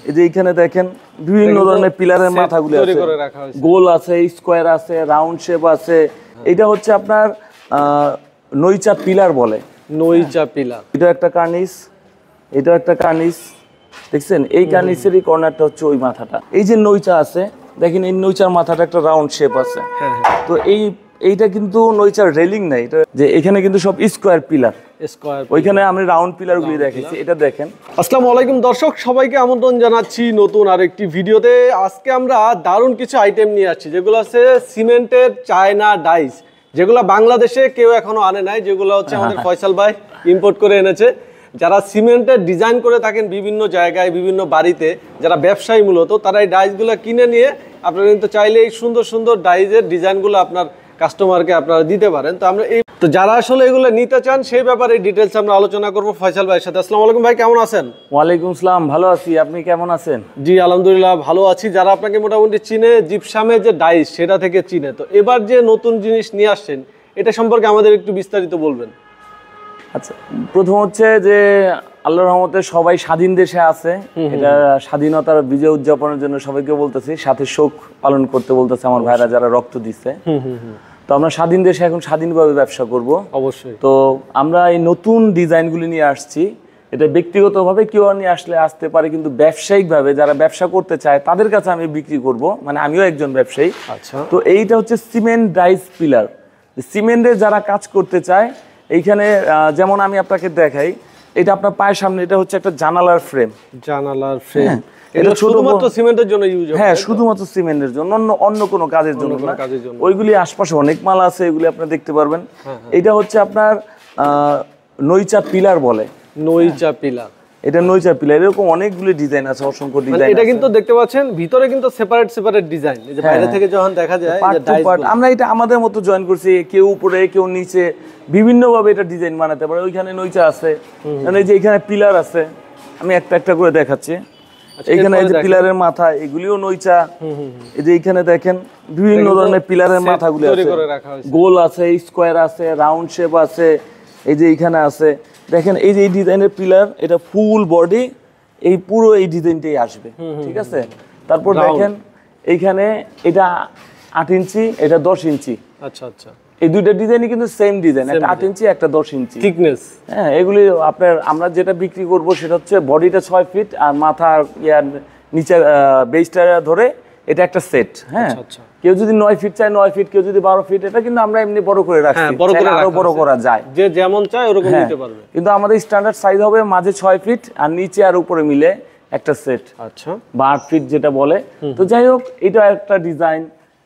এই যে এখানে দেখেন বিভিন্ন ধরনের পিলারের মাথাগুলো আছে, গোল আছে, স্কোয়ার আছে, রাউন্ড শেপ আছে। এটা হচ্ছে আপনার নইচা পিলার বলে, নইচা পিলার। এটা একটা কার্নিস, এটা একটা কার্নিস, দেখছেন? এই কার্নিসেরই কর্নারটা হচ্ছে ওই মাথাটা। এই যে নইচা আছে, দেখেন এই নইচার মাথাটা একটা রাউন্ড শেপ আছে। তো এইটা কিন্তু নইচার রেলিং নাই, এটা যে এখানে কিন্তু সব স্কোয়ার পিলার, ওইখানে আমি রাউন্ড পিলার গুলি দেখেছি। এটা দেখেন। আসসালামু আলাইকুম দর্শক, সবাইকে আমন্ত্রণ জানাচ্ছি নতুন আরেকটি ভিডিওতে। আজকে আমরা দারুণ কিছু আইটেম নিয়ে আসছি, যেগুলো আছে সিমেন্টের চায়না ডাইস, যেগুলো বাংলাদেশে কেউ এখনো আনে নাই, যেগুলো হচ্ছে আমাদের ফয়সাল ভাই ইম্পোর্ট করে এনেছে। যারা সিমেন্টের ডিজাইন করে থাকেন বিভিন্ন জায়গায়, বিভিন্ন বাড়িতে, যারা ব্যবসায়ী মূলত, তারা এই ডাইসগুলো কিনে নিয়ে আপনারা কিন্তু চাইলে এই সুন্দর সুন্দর ডাইসের ডিজাইনগুলো আপনার কাস্টমারকে আপনারা দিতে পারেন। তো আমরা তো যারা আসলে এগুলো নিতে চান সেই ব্যাপারে ডিটেলস আমরা আলোচনা করব ফয়সাল ভাইয়ের সাথে। আসসালামু আলাইকুম ভাই, কেমন আছেন? ওয়ালাইকুম আসসালাম, ভালো আছি, আপনি কেমন আছেন? জি আলহামদুলিল্লাহ ভালো আছি। যারা আপনাকে মোটামুটি চিনে, জিপসামের যে ডাইস সেটা থেকে চিনে, তো এবার যে নতুন জিনিস নিয়ে আসছেন এটা সম্পর্কে আমাদের একটু বিস্তারিত বলবেন। আচ্ছা, প্রথম হচ্ছে যে আল্লাহর রহমতে সবাই স্বাধীন দেশে আছে, এটা স্বাধীনতার বিজয় উদযাপনের জন্য সবাইকে বলতেছি, সাথে শোক পালন করতে বলতেছে আমার ভাইরা যারা রক্ত দিচ্ছে। তো আমরা স্বাধীন দেশে এখন স্বাধীনভাবে ব্যবসা করব অবশ্যই। তো আমরা এই নতুন ডিজাইনগুলি নিয়ে আসছি। এটা ব্যক্তিগতভাবে কেউ নিয়ে আসতে পারে, কিন্তু ব্যবসায়িকভাবে যারা ব্যবসা করতে চায় তাদের কাছে আমি বিক্রি করব, মানে আমিও একজন ব্যবসায়ী। আচ্ছা, তো এইটা হচ্ছে সিমেন্ট ডাইস পিলার। সিমেন্টে যারা কাজ করতে চায়, এইখানে যেমন আমি আপনাকে দেখাই, এটা আপনার পায়ের সামনে, এটা হচ্ছে একটা জানালার ফ্রেম। জানালার ফ্রেম এটা শুধুমাত্র সিমেন্টের জন্য ইউজ হয়? হ্যাঁ, শুধুমাত্র সিমেন্টের জন্য, অন্য কোনো কাজের জন্য না। ওইগুলি আশপাশে অনেক মাল আছে, এগুলি আপনি দেখতে পারবেন। এটা হচ্ছে আপনার নইচা পিলার বলে। নইচা পিলার, এটা নইচা পিলার। এরকম অনেকগুলি ডিজাইন আছে, অসংখ্য ডিজাইন। এটা কিন্তু দেখতে পাচ্ছেন ভিতরে কিন্তু সেপারেট ডিজাইন, এই যে বাইরে থেকে যখন দেখা যায় পার্ট টু পার্ট আমরা এটা আমাদের মতো জয়েন করছি, কেউ উপরে কেউ নিচে বিভিন্ন ভাবে এটা ডিজাইন বানাতে পারে। ওইখানে নইচা আছে, মানে এই যে এখানে পিলার আছে, আমি একটা একটা করে দেখাচ্ছি। এইখানে এই যে পিলারের মাথা, এগুলিও নইচা। এই যে এইখানে দেখেন বিভিন্ন ধরনের পিলারের মাথাগুলো আছে, গোল আছে, স্কোয়ার আছে, রাউন্ড শেপ আছে। এই যে এইখানে আছে, দেখেন এই যে এই ডিজাইনের পিলার, এটা ফুল বডি, এই পুরো এই ডিজাইনটাই আসবে, ঠিক আছে? তারপর দেখেন এইখানে এটা 8 ইঞ্চি, এটা 10 ইঞ্চি। আচ্ছা আচ্ছা, এই দুইটা ডিজাইনই কিন্তু সেম ডিজাইন, একটা 8 ইঞ্চি, একটা 10 ইঞ্চি থিকনেস। হ্যাঁ, এগুলি আপনার আমরা যেটা বিক্রি করব সেটা হচ্ছে বডিটা 6 ফিট আর মাথার নিচে বেসটা ধরে এটা একটা সেট। হ্যাঁ, কেউ যদি 9 ফিট চায় 9 ফিট, কেউ যদি 12 ফিট, এটা কিন্তু আমরা এমনি বড় করে রাখছি, আরো বড় করা যায়, যে যেমন চায় ওরকম নিতে পারবে। কিন্তু আমাদের স্ট্যান্ডার্ড সাইজ হবে মাঝে 6 ফিট আর নিচে আর উপরে মিলে একটা সেট। আচ্ছা, বা 8 ফিট যেটা বলে। তো যাই হোক, এটা একটা ডিজাইন,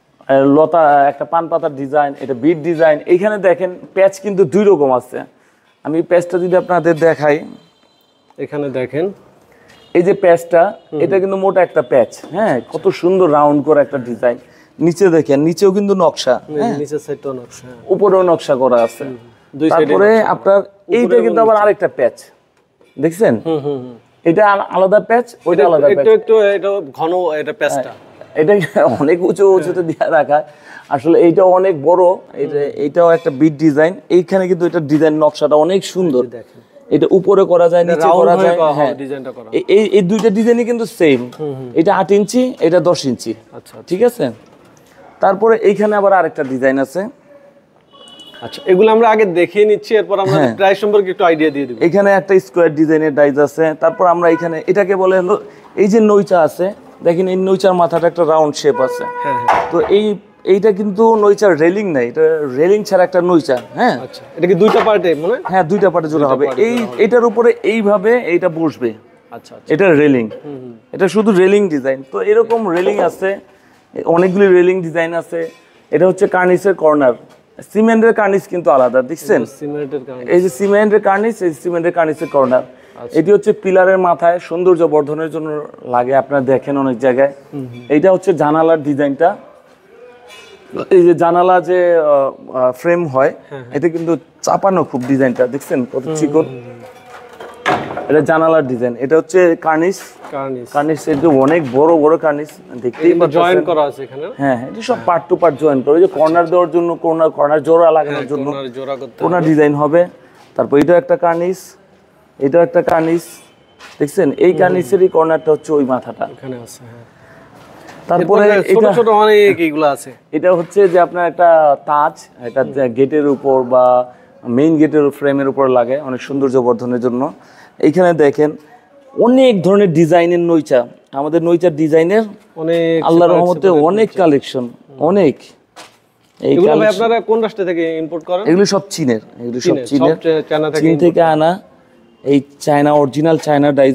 লতা একটা পান পাতার ডিজাইন, এটা বিট ডিজাইন। এইখানে দেখেন প্যাচ কিন্তু দুই রকম আছে। আমি প্যাচটা যদি আপনাদের দেখাই, এখানে দেখেন এই যে প্যাচটা, এটা কিন্তু মোটা একটা প্যাচ। হ্যাঁ, কত সুন্দর রাউন্ড করে একটা ডিজাইন। নিচে দেখেন, নিচেও কিন্তু নকশা, নিচের সাইডটাও নকশা, উপরেও নকশা করা আছে। তারপরে আপনার এইটা কিন্তু আবার আরেকটা প্যাচ, দেখছেন? এটা আলাদা প্যাচ, ওইটা আলাদা প্যাচ। একটু এটা ঘন, এটা প্যাচটা এটা অনেক উঁচুতে দিয়ে রাখা। আসলে এইটা অনেক বড়, এইটাও একটা বিট ডিজাইন। এইখানে কিন্তু এটা ডিজাইন নকশাটা অনেক সুন্দর। এটা উপরে করা যায়, নিচে করা যায়। হ্যাঁ, এই দুইটা ডিজাইনই কিন্তু সেম। এটা 8 ইঞ্চি, এটা 10 ইঞ্চি। আচ্ছা, ঠিক আছে। তারপরে এইখানে আবার আরেকটা ডিজাইন আছে। আচ্ছা, এগুলো আমরা আগে দেখিয়ে নিচ্ছি, এরপর আমরা প্রাইস সম্পর্কে একটু আইডিয়া দিয়ে দেব। এখানে একটা স্কোয়ার ডিজাইনের ডাইস আছে। তারপর আমরা এখানে এটাকে বলে হলো, এই যে নইচা আছে, দেখেন এই নইচার মাথাটা একটা রাউন্ড শেপ আছে। তো এইটা কিন্তু নইচার রেলিং নাই, এটা রেলিং ছাড়া একটা নইচা। হ্যাঁ, আচ্ছা, এটা কি দুইটা পার্টে মনে? হ্যাঁ, দুইটা পার্টে জোড়া হবে। এইটার উপরে এইভাবে এইটা বসবে। আচ্ছা, এটা রেলিং, এটা শুধু রেলিং ডিজাইন। তো এরকম রেলিং আছে, অনেকগুলি রেলিং ডিজাইন আছে। এটা হচ্ছে কার্নিসের কর্নার। সিমেন্টের কার্নিস কিন্তু আলাদা, দেখছেন? এই যে সিমেন্টের কার্নিস, এই সিমেন্টের কার্নিসের কর্নার। এটি হচ্ছে পিলারের মাথায় সৌন্দর্য বর্ধনের জন্য লাগে, আপনারা দেখেন অনেক জায়গায়। এইটা হচ্ছে জানালার ডিজাইনটা। এই যে জানালা যে ফ্রেম হয়, এটা কিন্তু চাপানো খুব ডিজাইনটা, দেখছেন কত চিকন। এটা জানালার ডিজাইন। এটা হচ্ছে কার্নিস। এটা অনেক বড় বড় কার্নিস, দেখতেই পাচ্ছেন জয়েন করা আছে এখানে। হ্যাঁ, এটা সব পার্ট টু পার্ট জয়েন করা, যে কর্নার দেওয়ার জন্য, কর্নার জোড়া লাগানোর জন্য কর্নার ডিজাইন হবে। তারপর এটা একটা কার্নিস, এটা একটা কার্নিস, দেখছেন এই কার্নিসের এই কর্নারটা হচ্ছে ওই মাথাটা এখানে আছে। হ্যাঁ, তারপরে ছোট ছোট অনেক এইগুলো আছে। এটা হচ্ছে যে আপনার একটা তাজ, এটা গেটের উপর বা মেইন গেটের ফ্রেমের উপর লাগে অনেক সৌন্দর্য বর্ধনের জন্য। এইখানে দেখেন অনেক ধরনের ডিজাইনের নইচা, আমাদের নইচার ডিজাইনের অনেক আল্লাহর রহমতে অনেক কালেকশন, অনেক। এগুলো ভাই আপনারা কোন রাষ্ট্র থেকে ইম্পোর্ট করেন? এগুলো সব চীনের, এগুলো সব চীনের, চায়না থেকে, চীন থেকে আনা এই চায়না অরিজিনাল চায়না ডাইজ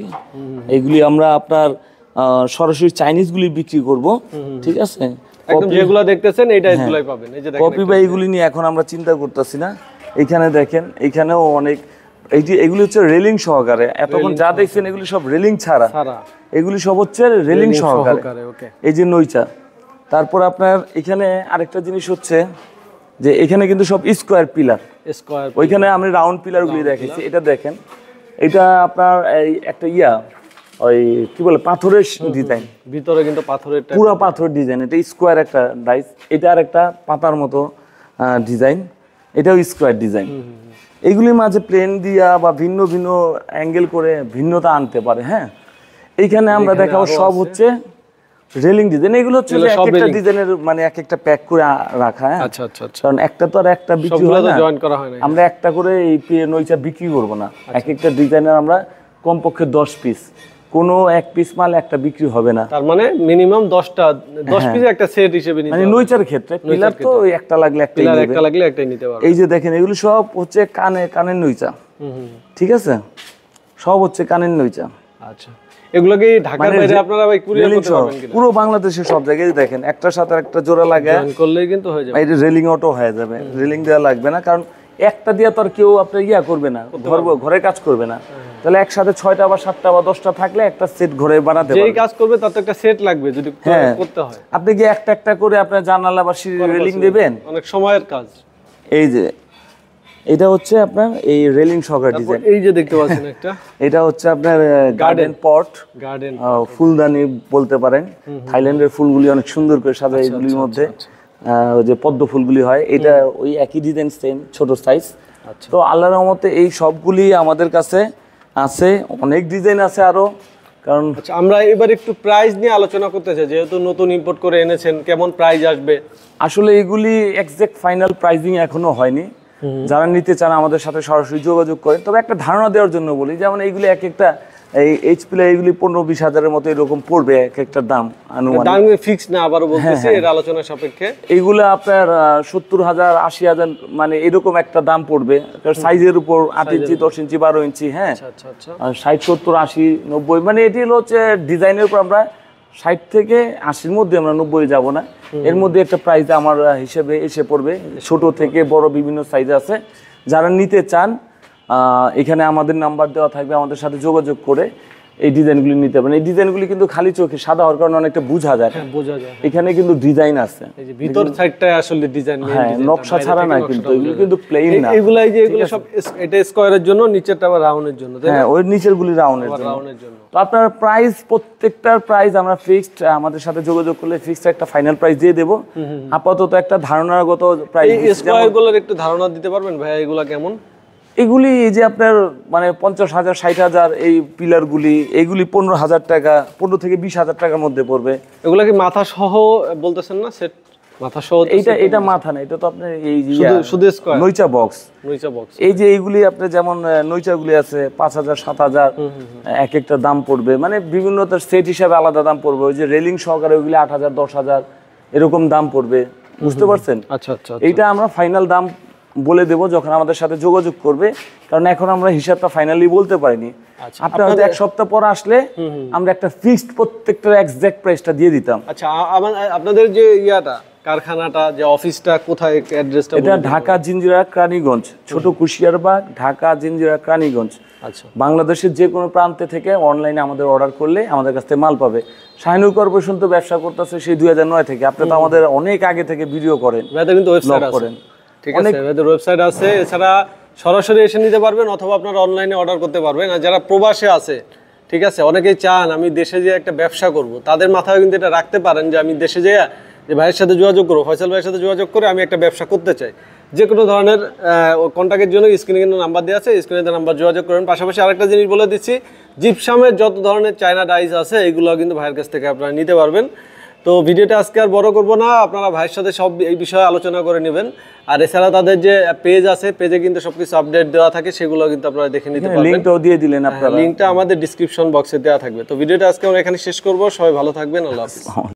এইগুলি আমরা আপনার সরাসরি চাইনিজ গুলি বিক্রি করব, ঠিক আছে? একদম যেগুলো দেখতেছেন এই ডাইসগুলাই পাবেন। এই যে দেখেন কপি বা এইগুলি নিয়ে এখন আমরা চিন্তা করতেছি না। এখানে দেখেন এখানেও অনেক, এই যে এগুলি হচ্ছে রেলিং সহকারে, এতক্ষণ যা দেখছেন এগুলি সব রেলিং ছাড়া, এগুলি সব হচ্ছে রেলিং সহকারে। এই যে নইচা। তারপর আপনার এখানে আরেকটা জিনিস হচ্ছে যে এখানে কিন্তু সব স্কোয়ার পিলার, ওইখানে আমি রাউন্ড পিলারগুলি দেখেছি। এটা দেখেন, এটা আপনার এই একটা ওই কি বলে পাথরের ডিজাইন, ভিতরে কিন্তু পাথরের, পুরো পাথরের ডিজাইন। এটা স্কোয়ার একটা ডাইস, এটা আর একটা পাতার মতো ডিজাইন, এটাও স্কোয়ার ডিজাইন। এইগুলির মাঝে প্লেন দিয়া বা ভিন্ন ভিন্ন অ্যাঙ্গেল করে ভিন্নতা আনতে পারে। হ্যাঁ, এইখানে আমরা দেখাবো সব হচ্ছে রেলিং ডিজাইন। এগুলো হচ্ছে এক একটা ডিজাইনের মানে এক একটা প্যাক করে রাখা। হ্যাঁ, আচ্ছা আচ্ছা আচ্ছা, কারণ একটা তো আর একটা বিক্রি হয় না, জয়েন করা হয় না। আমরা একটা করে এই নইচা বিক্রি করব না, এক একটা ডিজাইনের আমরা কমপক্ষে 10 পিস, কোনো এক পিস মাল একটা বিক্রি হবে না। তার মানে মিনিমাম 10 পিস একটা সেট হিসেবে নিতে মানে নইচার ক্ষেত্রে পিলার তো একটা লাগলে একটাই নিতে পারবে। এই যে দেখেন এগুলো সব হচ্ছে কানের নইচা, ঠিক আছে? সব হচ্ছে কানের নইচা। আচ্ছা, এগুলো কি ঢাকার বাইরে আপনারা ভাই কুরিয়ার করতে পারবেন কিনা? পুরো বাংলাদেশে সব জায়গায় দেখেন একটার সাথে একটা জোড়া লাগায় করলেই কিন্তু হয়ে যাবে। এই যে রেলিং অটো হয়ে যাবে, রেলিং দেওয়া লাগবে না, কারণ একটা দিয়ে তো আর কেউ আপনার করবে না, ঘরে কাজ করবে না। তাহলে একসাথে 6টা বা 7টা বা 10টা থাকলে একটা সেট ঘরে বানাতে পারবে। যেই কাজ করবে তার তো একটা সেট লাগবে যদি করতে হয়। আপনি কি একটা একটা করে আপনার জানালা বা রেলিং দেবেন, অনেক সময়ের কাজ। এই যে এটা হচ্ছে আপনার এই রেলিং সহকারে ডিজাইন। এই যে দেখতে পাচ্ছেন একটা, এটা হচ্ছে আপনার গার্ডেন পট, ফুলদানি বলতে পারেন। থাইল্যান্ডের ফুলগুলি অনেক সুন্দর করে সাজায় এগুলির মধ্যে, ওই যে পদ্ম ফুলগুলি হয়, এটা ওই একই ডিজাইন, সেম ছোট সাইজ। তো আল্লাহর রহমতে এই সবগুলি আমাদের কাছে আছে, অনেক ডিজাইন আছে আরো। কারণ আমরা এবার একটু প্রাইস নিয়ে আলোচনা করতে চাই, যেহেতু নতুন ইম্পোর্ট করে এনেছেন, কেমন প্রাইস আসবে? আসলে এগুলি এক্সাক্ট ফাইনাল প্রাইসিং এখনো হয়নি। যারা নিতে চান আমাদের সাথে সরাসরি যোগাযোগ করেন। তবে একটা ধারণা দেওয়ার জন্য বলি, যেমন এইগুলি এক একটা এই এইচপি এইগুলি 15-20 হাজারের মতো এরকম পড়বে এক একটা দাম, আনুমানিক দাম ফিক্স না, আবারও বলতেছি এর আলোচনা সাপেক্ষে। এইগুলো আপনার 70,000 80,000 মানে এরকম একটা দাম পড়বে, সাইজের উপর 8 ইঞ্চি 10 ইঞ্চি 12 ইঞ্চি। হ্যাঁ, 60 70 80 90 মানে এটি হচ্ছে ডিজাইনের উপর। আমরা 60 থেকে 80-র মধ্যে আমরা 90 যাব না, এর মধ্যে একটা প্রাইস আমার হিসেবে এসে পড়বে। ছোট থেকে বড় বিভিন্ন সাইজ আছে। যারা নিতে চান এখানে আমাদের নাম্বার দেওয়া থাকবে, আমাদের সাথে যোগাযোগ করে এই ডিজাইনগুলি নিতে পারেন। এই ডিজাইনগুলি কিন্তু খালি চোখে সাদা হওয়ার কারণে অনেকটা বোঝা যায়, এখানে কিন্তু ডিজাইন আছে। এই যে ভিতর সাইডটা আসলে ডিজাইন, হ্যাঁ, নকশা ছাড়া না, কিন্তু এগুলো কিন্তু প্লেন না। এগুলাই যে এগুলো সব এটা স্কয়ারের জন্য, নিচেরটা আবার রাউন্ডের জন্য। হ্যাঁ, ওই নিচের গুলি রাউন্ডের জন্য। তো আপনার প্রাইস, প্রত্যেকটার প্রাইস আমরা ফিক্সড, আমাদের সাথে যোগাযোগ করলে ফিক্সড একটা ফাইনাল প্রাইস দিয়ে দেব। আপাতত একটা ধারণাগত প্রাইস, এই স্কয়ারগুলোর একটু ধারণা দিতে পারবেন ভাই, এগুলা কেমন? এগুলি এই যে আপনার মানে 50,000 60,000 এই পিলারগুলি, এইগুলি 15,000 টাকা, 15 থেকে 20,000 টাকার মধ্যে পড়বে। এগুলা কি মাথা সহ বলতেছেন না? সেট মাথা সহ? এটা মাথা না, এটা তো আপনার এই শুধু স্কয়ার নইচা বক্স। এই যে এইগুলি আপনি যেমন নইচাগুলি আছে 5,000 7,000 এক একটা দাম পড়বে, মানে বিভিন্ন তার সেট হিসাবে আলাদা দাম পড়বে। ওই যে রেলিং সহকারে ওইগুলি 8,000 10,000 এরকম দাম পড়বে, বুঝতে পারছেন? আচ্ছা আচ্ছা, এইটা আমরা ফাইনাল দাম বলে দেব যখন আমাদের সাথে যোগাযোগ করবে, কারণ এখন আমরা হিসাবটা ফাইনালি বলতে পারিনি। আপনার হয়তো 1 সপ্তাহ পর আসলে আমরা একটা ফিক্সড প্রত্যেকটার এক্সাক্ট প্রাইসটা দিয়ে দিতাম। আচ্ছা, আপনাদের যে কারখানাটা, যে অফিসটা কোথায়, অ্যাড্রেসটা? এটা ঢাকা জিঞ্জিরা ক্রানীগঞ্জ, ছোট কুশিয়ারবাগ, ঢাকা জিঞ্জিরা ক্রানীগঞ্জ। আচ্ছা, বাংলাদেশের যে কোনো প্রান্তে থেকে অনলাইনে আমাদের অর্ডার করলে আমাদের কাছ থেকে মাল পাবে। শাহিনুর কর্পোরেশন তো ব্যবসা করতেছে সেই 2009 থেকে। আপনি তো আমাদের অনেক আগে থেকে ভিডিও করেন, কিন্তু ওয়েবসাইট করেন, ঠিক আছে? আমাদের ওয়েবসাইট আছে, এছাড়া সরাসরি এসে নিতে পারবেন অথবা আপনারা অনলাইনে অর্ডার করতে পারবেন। আর যারা প্রবাসে আছে, ঠিক আছে, অনেকেই চান আমি দেশে যেয়ে একটা ব্যবসা করব, তাদের মাথায় কিন্তু এটা রাখতে পারেন যে আমি দেশে যেয়ে যে ভাইয়ের সাথে যোগাযোগ করবো, ফয়সাল ভাইয়ের সাথে যোগাযোগ করে আমি একটা ব্যবসা করতে চাই। যে কোনো ধরনের কন্ট্যাক্টের জন্য স্ক্রিনে কিন্তু নাম্বার দেওয়া আছে, স্ক্রিনে নাম্বার যোগাযোগ করবেন। পাশাপাশি আরেকটা জিনিস বলে দিচ্ছি, জিপসামের যত ধরনের চায়না ডাইস আছে এইগুলো কিন্তু ভাইয়ের কাছ থেকে আপনারা নিতে পারবেন। তো ভিডিওটা আজকে আর বড় করব না, আপনারা ভাইয়ের সাথে সব এই বিষয়ে আলোচনা করে নেবেন। আর এছাড়া তাদের যে পেজ আছে, পেজে কিন্তু সবকিছু আপডেট দেওয়া থাকে, সেগুলো কিন্তু আপনারা দেখে নিতে পারবেন। লিংকটাও দিয়ে দিলেন আপনারা, লিংকটা আমাদের ডেসক্রিপশন বক্সে দেওয়া থাকবে। তো ভিডিওটা আজকে আমরা এখানে শেষ করব। সবাই ভালো থাকবেন, আল্লাহ হাফেজ।